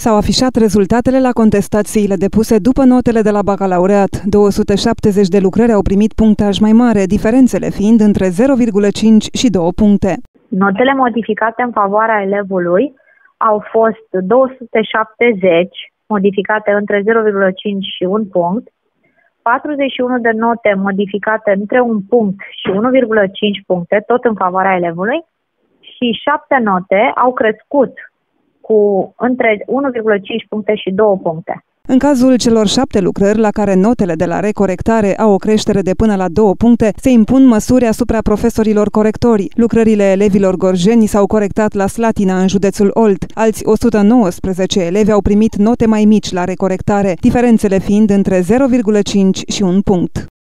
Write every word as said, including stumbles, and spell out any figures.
S-au afișat rezultatele la contestațiile depuse după notele de la bacalaureat. două sute șaptezeci de lucrări au primit punctaj mai mare, diferențele fiind între zero virgulă cinci și două puncte. Notele modificate în favoarea elevului au fost două sute șaptezeci, modificate între zero virgulă cinci și un punct, patruzeci și unu de note modificate între un punct și unu virgulă cinci puncte, tot în favoarea elevului, și șapte note au crescut cu între unu virgulă cinci puncte și două puncte. În cazul celor șapte lucrări la care notele de la recorectare au o creștere de până la două puncte, se impun măsuri asupra profesorilor corectori. Lucrările elevilor gorjeni s-au corectat la Slatina, în județul Olt. Alți o sută nouăsprezece elevi au primit note mai mici la recorectare, diferențele fiind între zero virgulă cinci și un punct.